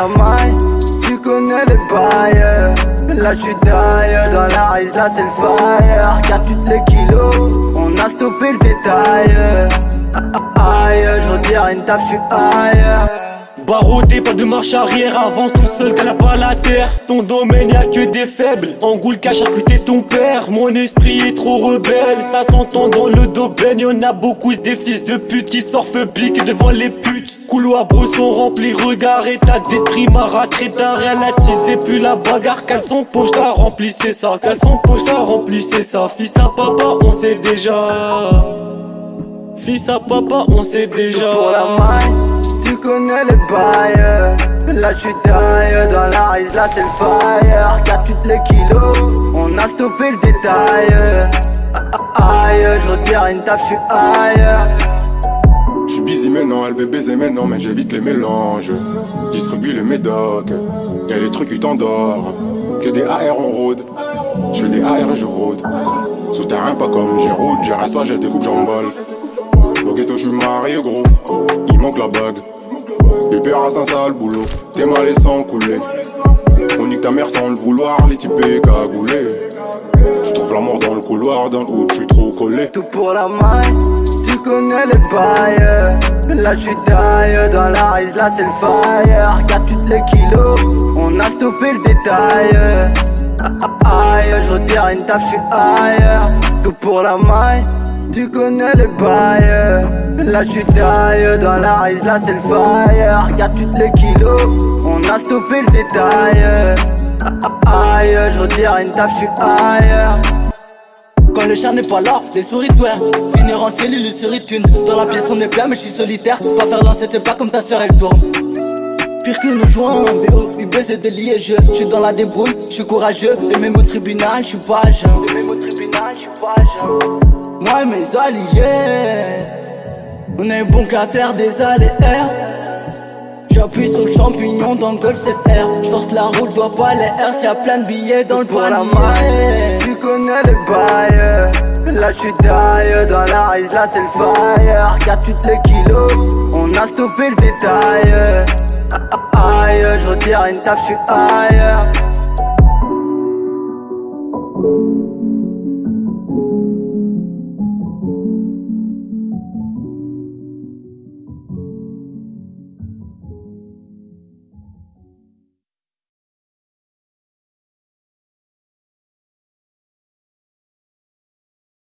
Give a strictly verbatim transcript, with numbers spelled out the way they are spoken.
la maille, tu connais les bails. Là j'suis d'ailleurs dans la rise, là c'est le fire. Car toutes les kilos, on a stoppé le détail. Aïe, je retire une taf, j'suis ailleurs. Baroudé, pas de marche arrière, avance tout seul, qu'elle a pas la terre. Ton domaine y'a que des faibles, en goule qu'à charcuter ton père. Mon esprit est trop rebelle, ça s'entend dans le domaine. Y'en a beaucoup, des fils de pute qui sortent pique devant les putes. Couloirs sont remplis, regard, état d'esprit marâtré. T'as rien à teaser, puis la bagarre. Caleçon poche, t'as rempli, c'est ça. Caleçon poche, t'as rempli, c'est ça. Fils à papa, on sait déjà. Fils à papa, on sait déjà. Pour la maille, tu connais les bails. Là j'suis d'ailleurs dans la rise, là c'est le fire. Car toutes les kilos, on a stoppé le détail. Aïe, je retire une taf, j'suis ailleurs. J'suis busy maintenant, elle veut baiser maintenant, mais j'évite les mélanges. Distribue les médocs, y'a les trucs qui t'endorment. Que des A R on rôde, j'fais des A R et je rôde. Souterrain pas comme j'ai route, j'ai rassois, j'ai des coupes j'emballe. Au ghetto j'suis marié gros, il manque la bague. Les pères à saint sale boulot, t'es mal et sans couler. On nique ta mère sans le vouloir, les typés cagoulés. J'trouve l'amour dans le couloir, dans le hood, j'suis trop collé. Tout pour la maille, tu connais les bails. Là j'suis d'ailleurs dans la rise, là c'est le fire. Car toutes les kilos, on a stoppé le détail. Aïe, je retire une taf, j'suis ailleurs. Tout pour la maille, tu connais les bails. Là j'suis d'ailleurs dans la rise, là c'est le fire. Car toutes les kilos, on a stoppé le détail. Aïe, je retire une taf, j'suis ailleurs. Quand le chat n'est pas là, les souris twerk. Finir en cellule sur iTunes. Dans la pièce on est plein mais j'suis solitaire. Pas faire lancer, c'est pas comme ta soeur elle tourne. Pire que nous jouons en B O, U B c'est des liégeux. J'suis dans la débrouille, j'suis courageux. Et même au tribunal, j'suis pas jeune. Et même au tribunal, j'suis pas jeune. Moi et mes alliés, on est bon qu'à faire des allers-air. J'appuie sur le champignon dans le golf sept R. J'force la route, j'vois pas les R. S'il y a plein de billets dans le panier. Pour la maille, tu connais les bails. Là j'suis d'ailleurs dans la rise, là c'est le fire. Car toutes les kilos, on a stoppé le détail. Aïe, je retire une taf, j'suis ailleurs.